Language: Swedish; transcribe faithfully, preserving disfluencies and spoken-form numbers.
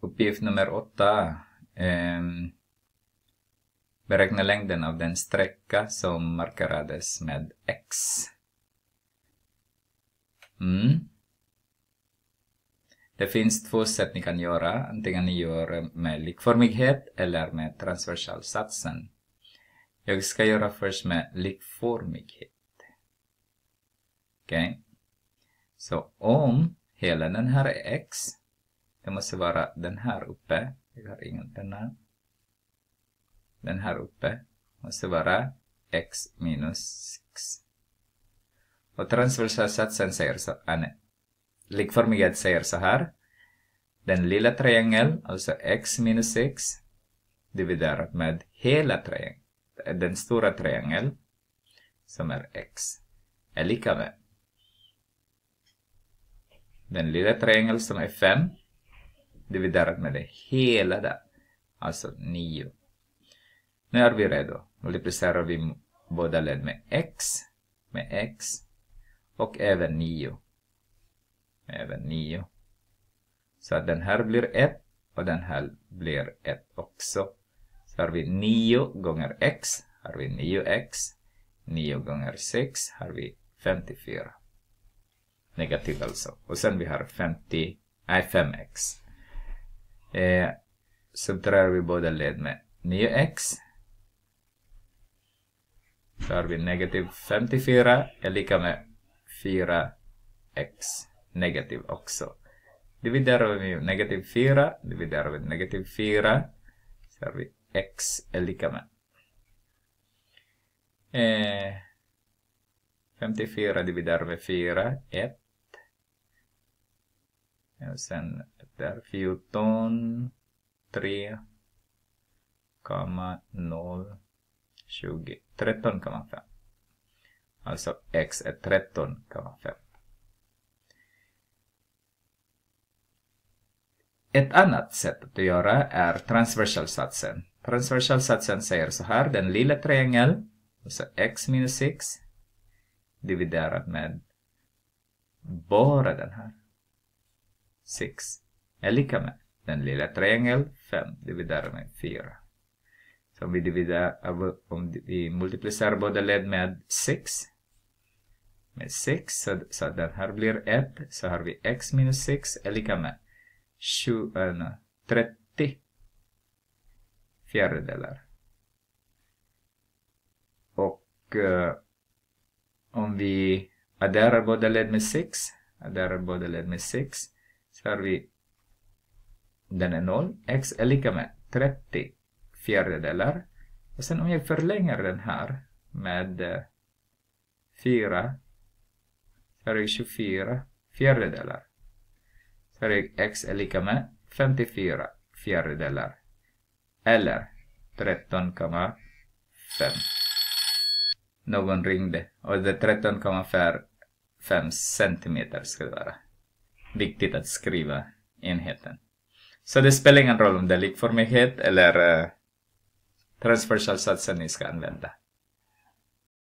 Uppgift nummer åtta. Um, beräkna längden av den sträcka som markerades med X. Mm. Det finns två sätt ni kan göra. Antingen ni gör med likformighet eller med transversalsatsen. Jag ska göra först med likformighet. Okej. Okay. Så om hela den här är X. Det måste vara den här uppe. Jag har ingen penna. Den här uppe måste vara X minus sex. Och transversalsatsen säger så. Ah, nej. Likformighet säger så här. Den lilla triangel, alltså X minus sex, dividerat med hela triangel. Den stora triangel, som är X, är lika med den lilla triangel som är fem, dividerat med det hela där, alltså nio. Nu är vi redo. Multiplicerar vi båda led med X, med X, och även nio. Även nio. Så att den här blir ett och den här blir ett också. Så har vi nio gånger X, har vi nio X. nio gånger sex har vi femtiofyra. Negativ alltså. Och sen vi har femtio, nej, fem X. Eh, subtraherar vi båda led med nio X. Så har vi negativ femtiofyra är lika med fyra X. Negativ också. Dividerar vi med negativ fyra. Dividerar vi med negativ fyra. Så har vi X är lika med. Eh, femtiofyra dividerar med fyra. ett. Och sen där fjorton. tre. noll. tjugo. tretton komma fem. Alltså X är tretton komma fem. Ett annat sätt att göra är transversalsatsen. Transversalsatsen säger så här. Den lilla triangel, alltså X minus sex, dividerat med bara den här sex, är lika med den lilla triangel fem dividerat med fyra. Så om vi, dividerar, om vi multiplicerar båda led med sex, med sex, så, så den här blir ett, så har vi X minus sex är lika med trettio fjärdedelar. Och uh, om vi adderar båda led med sex, adderar båda led med sex, så har vi, den är noll, X är lika med trettio fjärdedelar. Och sen om jag förlänger den här med uh, fyra, så har jag tjugofyra fjärdedelar. Så X är lika med femtiofyra fjärdedelar. Eller tretton komma fem. Någon ringde. Och det tretton komma fem centimeter ska det vara. Viktigt att skriva enheten. Så det spelar ingen roll om det är likformighet eller uh, transversalsatsen ni ska använda.